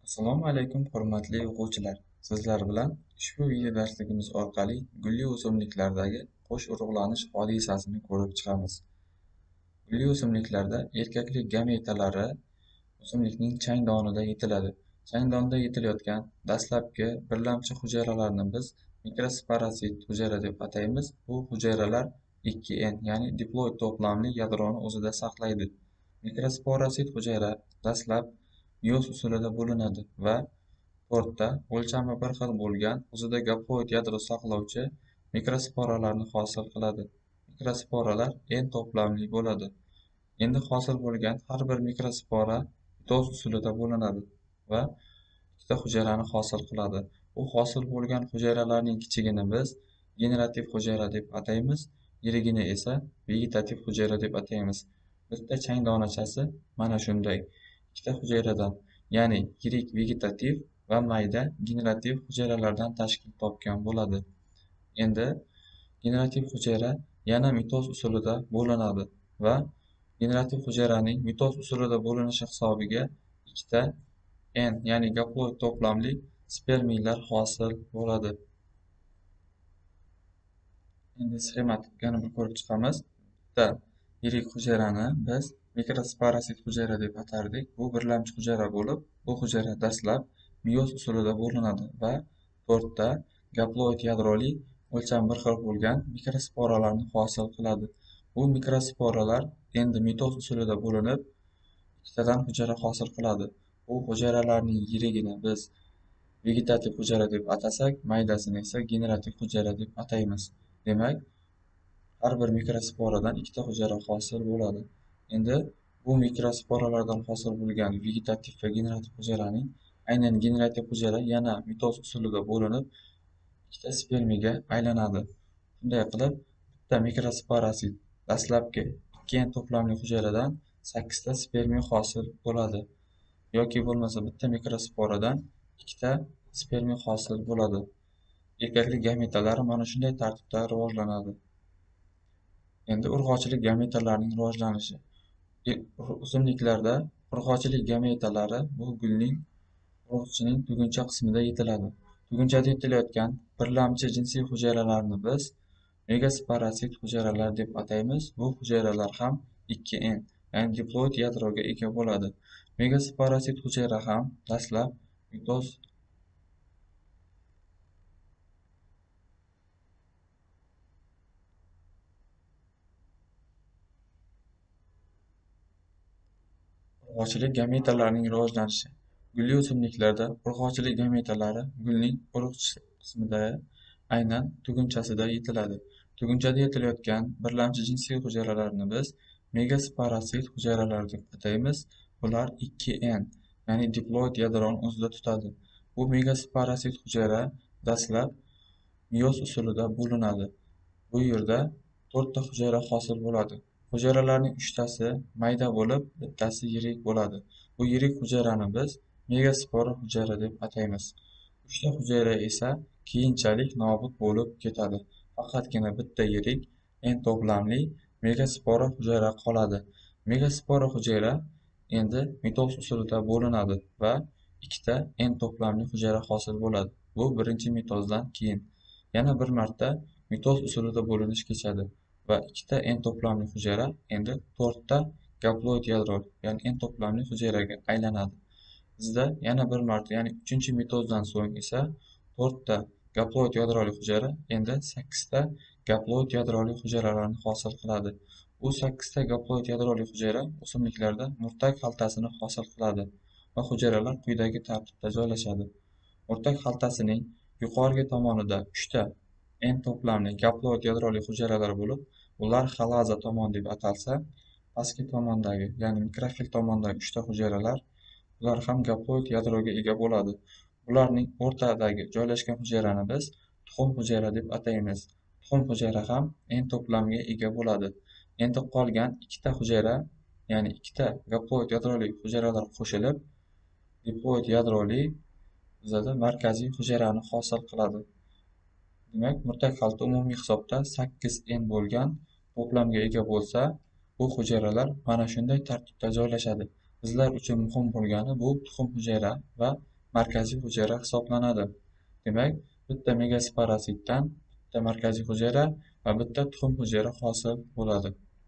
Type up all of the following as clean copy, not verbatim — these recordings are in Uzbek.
Assalomu alaykum hurmatli o'quvchilar. Sizlar bilan ushbu video darsligimiz orqali gulli o'simliklardagi qo'sh urug'lanish hodisasini ko'rib chiqamiz. Gulli o'simliklarda erkaklik gametalari o'simlikning chang donida yetiladi. Chang donida yetilayotgan dastlabki birlamchi hujayralarni biz mikrosporazit hujayra deb ataymiz. Bu hujayralar 2N ya'ni diploid to'plamli yadroni o'zida saqlaydi. Mikrosporazit hujayra dastlab meyoz usulida bo'linadi va to'rtta o'lchami bir xil bo'lgan o'zida gaploid yadro saqlovchi mikrosporalarni hosil qiladi. Mikrosporalar N to'plamli bo'ladi. Endi hosil bo'lgan har bir mikrospora mitoz usulida bo'linadi va ikkita hujayrani hosil qiladi. Bu hosil bo'lgan hujayralarning kichigini biz generativ hujayra deb ataymiz, yirigini esa vegetativ hujayra deb ataymiz. Bitta chang donachasi mana shunday ikkita hujayradan, ya'ni yirik vegetativ va mayda generativ hujayralardan tashkil topgan bo'ladi. Endi generativ hujayra yana mitoz usulida bo'linadi va generativ hujayraning mitoz usulida bo'linishi hisobiga ikkita N ya'ni gaploid to'plamli spermiylar hosil bo'ladi. Endi sxematik yana bir ko'rib chiqamiz. Bitta yirik hujayrani biz mikrosporazit hujayra deb atardik. Bu birlamchi hujayra bo'lib, bu hujayra dastlab meyoz usulida bo'linadi va to'rtta gaploid yadroli o'lchami bir xil bo'lgan mikrosporalarni hosil qiladi. Bu mikrosporalar endi mitoz usulida bo'linib, ikkitadan hujayra hosil qiladi. Bu hujayralarning yirigini biz vegetativ hujayra deb atasak, maydasini esa generativ hujayra deb ataymiz. Demak, har bir mikrosporadan ikkita hujayra hosil bo'ladi. Endi bu mikrosporalardan hosil bo'lgan vegetativ va generativ hujayraning aynan generativ hujayra yana mitoz usulida bo'linib, ikkita spermiga aylanadi. Shunday qilib, bitta mikrosporazit dastlabki 2N to'plamli hujayradan 8 ta spermiya hosil bo'ladi. Yoki bo'lmasa bitta mikrosporadan ikkita spermiya hosil bo'ladi. Erkaklik gametalari mana shunday tartibda rivojlanadi. Endi urg'ochilik gametalarining rivojlanishi. O'simliklarda urg'ochilik gametalari bu gulning urug'chining tuguncha qismida yetiladi. Tugunchada yetilayotgan birlamchi jinsiy hujayralarni biz megasporazit hujayralar deb ataymiz. Bu hujayralar ham 2N ya'ni diploid yadroga ega bo'ladi. Megasporazit hujayra ham dastlab mitoz urg'ochilik gametalarining rivojlanishi. Gulli o'simliklarda urg'ochilik gametalari gulning urug'chi qismida aynan tugunchasida yetiladi. Tugunchada yetilayotgan birlamchi jinsiy hujayralarni biz megasporazit hujayralar deb ataymiz. Bular 2N ya'ni diploid yadroni o'zida tutadi. Bu megasporazit hujayra dastlab meyoz usulida bo'linadi. Bu yerda 4 ta hujayra hosil bo'ladi. Hujayralarning 3 tasi mayda bo'lib, bittasi yirik bo'ladi. Bu yirik hujayrani biz megaspora hujayra deb ataymiz. 3 ta hujayra esa keyinchalik nobud bo'lib ketadi. Faqatgina bitta yirik N to'plamli megaspora hujayra qoladi. Megaspora hujayra endi mitoz usulida bo'linadi va ikkita N to'plamli hujayra hosil bo'ladi. Bu birinchi mitozdan keyin yana bir marta mitoz usulida bo'linish kechadi va ikkita N to'plamli hujayra endi 4 ta gaploid yadro ya'ni N to'plamli hujayraga aylanadi. Bizda yana bir marta ya'ni 3-mitozdan so'ng esa 4 ta gaploid yadroli hujayra endi 8 ta gaploid yadroli hujayralarni hosil qiladi. Bu 8 ta gaploid yadroli hujayra o'simliklarda murtak xaltasini hosil qiladi va hujayralar quyidagi tartibda joylashadi. Murtak xaltasining yuqorgi tomonida 3 ta N to'plamli gaploid yadroli hujayralar bo'lib, ular xalaza tomon deb atalsa, pastki tomondagi, ya'ni mikrofil tomondagi 3 ta hujayralar, ular ham gaploid yadroga ega bo'ladi. Ularning o'rtadagi joylashgan hujayrani biz tuxum hujayra deb ataymiz. Tuxum hujayra ham N to'plamga ega bo'ladi. Endi qolgan ikkita hujayra, ya'ni ikkita gaploid yadroli hujayralar qo'shilib, diploid yadroli bizada markaziy hujayrani hosil qiladi. Demak, murtak xalta umumiy hisobda 8N bo'lgan to'plamga ega bo'lsa, bu hujayralar mana shunday tartibda joylashadi. Bizlar uchun muhim bo'lgani bu tuxum hujayra va markaziy hujayra hisoblanadi. Demak, bitta megasporazitdan bitta markaziy hujayra va bitta tuxum hujayra hosil bo'ladi.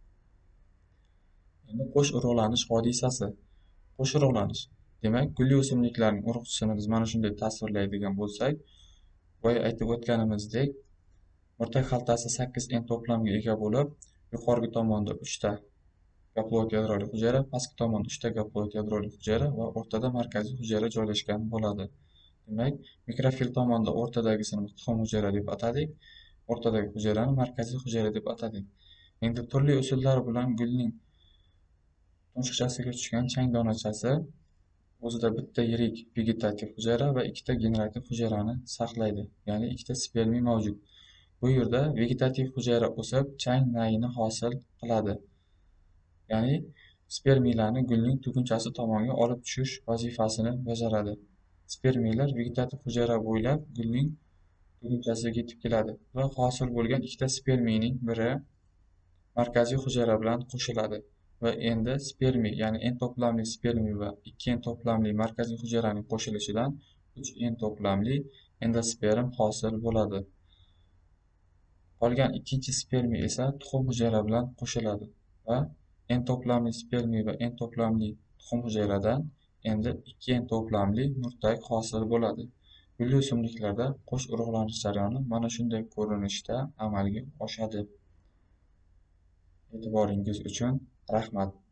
Endi qo'sh urug'lanish hodisasi. Qo'sh urug'lanish. Demak, gulli o'simliklarning urug'chisini biz mana shunday tasvirlaydigan bo'lsak, boya aytib o'tganimizdek, o'rta xaltasi 8 n to'plamga ega bo'lib, yuqorgi tomonda 3 ta gaploid yadroli hujayra, pastki tomonda 3 ta gaploid yadroli hujayra va o'rtada markaziy hujayra joylashgan bo'ladi. Demak, mikrofil tomonda o'rtadagisini tuxum hujayra deb atadik, o'rtadagi hujayrani markaziy hujayra deb atadik. Endi turli usullar bilan gulning tumshuqchasiga tushgan chang donachasi o'zida bitta yirik vegetativ hujayra va ikkita generativ hujayrani saqlaydi. Ya'ni ikkita spermiy mavjud. Bu yerda vegetativ hujayra o'sib, chang nayini hosil qiladi. Ya'ni spermiylarni gulning tugunchasi tomonga olib tushish vazifasini bajaradi. Spermiylar vegetativ hujayra bo'ylab gulning tugunchasiga yetib keladi va hosil bo'lgan ikkita spermiyning biri markaziy hujayra bilan qo'shiladi va endi spermiy, ya'ni n to'plamli spermiy va 2 n to'plamli markaziy hujayraning qo'shilishidan 3 n to'plamli endosperm hosil bo'ladi. Qolgan ikkinchi spermiy esa tuxum hujayra bilan qo'shiladi va n to'plamli spermiy va n to'plamli tuxum hujayradan endi 2 n to'plamli nurtak hosil bo'ladi. Gulli o'simliklarda qo'sh urug'lanish jarayoni mana shunday ko'rinishda amalga oshadi. E'tiboringiz uchun rahmat.